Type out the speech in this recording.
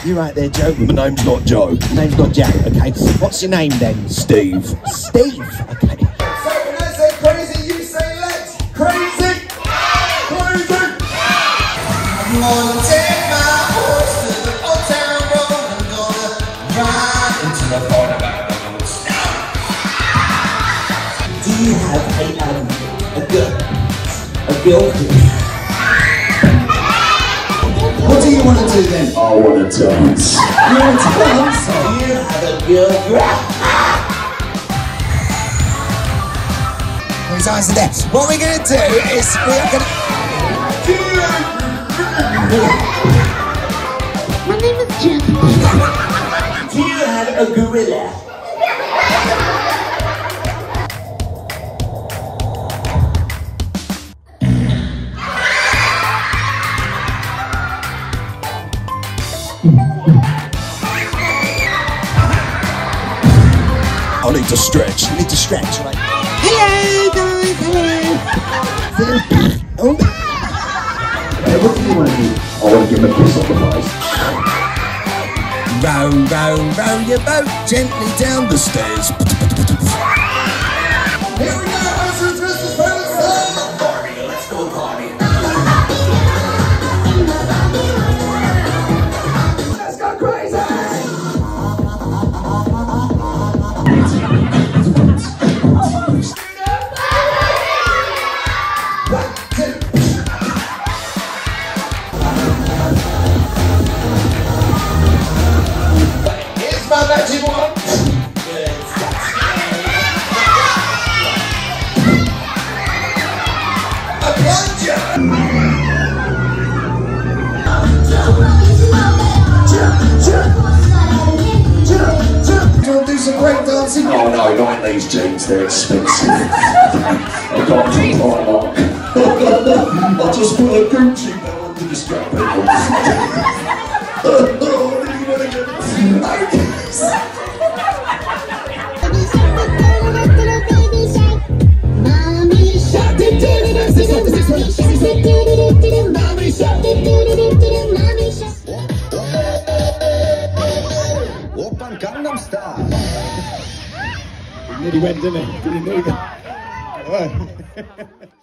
You right there, Joe? My name's not Joe. Name's not Joe, okay. What's your name then? Steve. Steve, okay. So when I say crazy, you say let's crazy! Crazy! I'm gonna take my horse to the old town road. I'm gonna ride into the part about the snow. Do you have a girlfriend? What do you want to do then? I want to dance. You want to dance? Do you have a girlfriend? His eyes are there. What we're going to do is we're going to... My name is Jim. Do you have a gorilla? I need to stretch. You need to stretch, right? Hello, guys, hello. Oh. Hey, what do you want to do? I want to give him a kiss on the face. Row, row, row your boat gently down the stairs. Here we go, Essex, Christmas presents. Party, let's go party. Let's go crazy. Here's my magic wand. A plunger. Do you want to do some break dancing? Oh no, not in these jeans, they're expensive. I can't do Primark. I just put a Gucci belt on to distract people. Gangnam Style. Nearly went, didn't it? Didn't he?